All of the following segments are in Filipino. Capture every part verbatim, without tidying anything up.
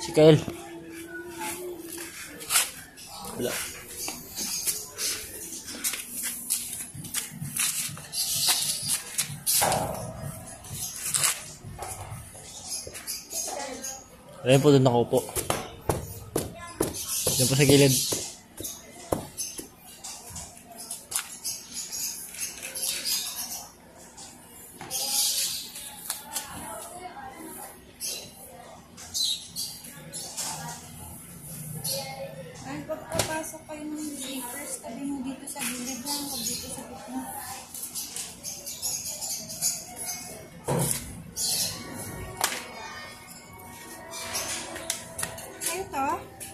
Si Kyle. Wala. Ayan po, doon nakaupo. Doon po sa gilid. Ay, pagpapasok kayo ng breakers, tabi mo dito sa gilid lang, o dito sa gitna. Kayo to?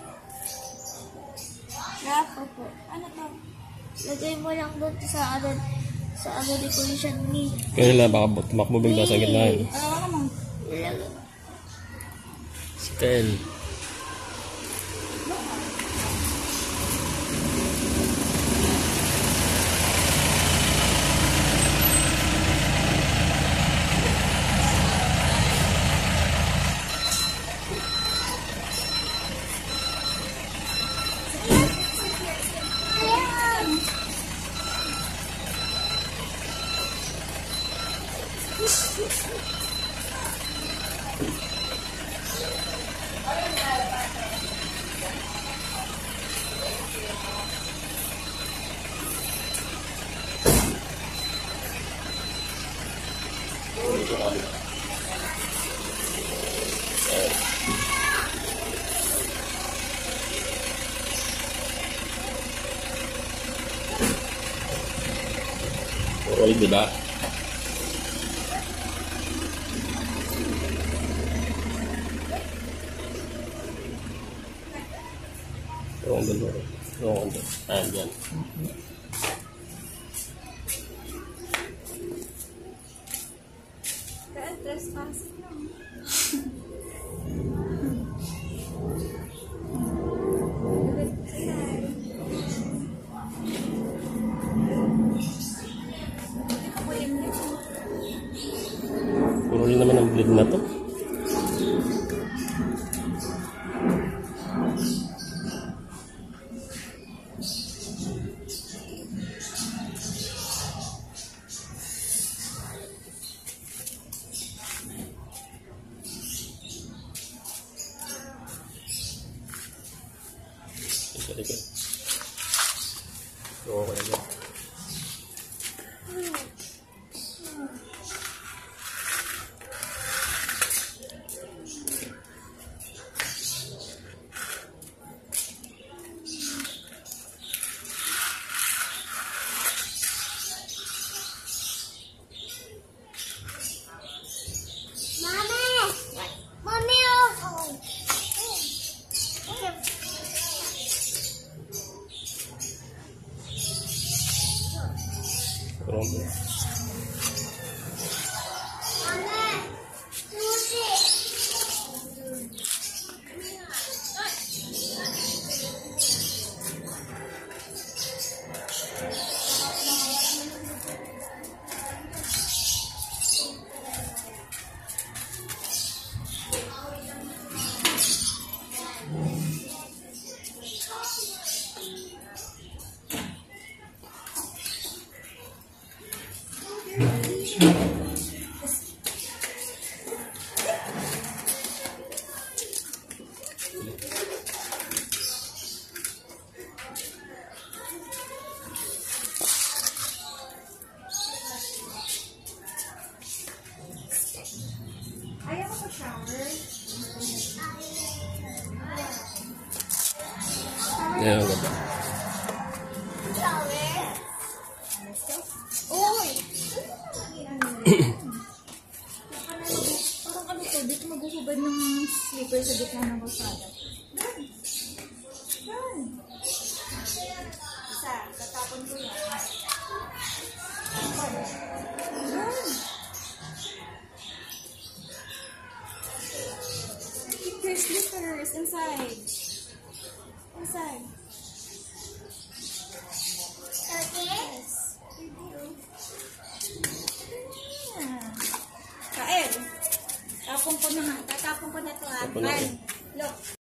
Rapo po. Ano to? Lagay mo lang doon sa ano, sa ano decoration ni. Kaya lang, baka tumakbo bigla sa gitna yun. Ano ka mo? Ilagay. Si Kyle. Ulit, diba? Wrong doon, wrong doon. Ayan, dyan. Kaya trespassing lang. Puro rin naman ang bleed na to. Isa likod. Oo ko na dyan. Wrong doon. Ayaw ko shower. Ayan ang ganda. Uy! Parang ano to, dito maghuhubad ng slipper sa gitna ng kalsada. Doon! Doon! Isa, tatapon ko yan. Doon! Keep your slippers inside. Inside. Yes. Yeah. Kael. Tapong ko na nga. Tatapong ko na to ha. Tapon na Bye. yan. Look.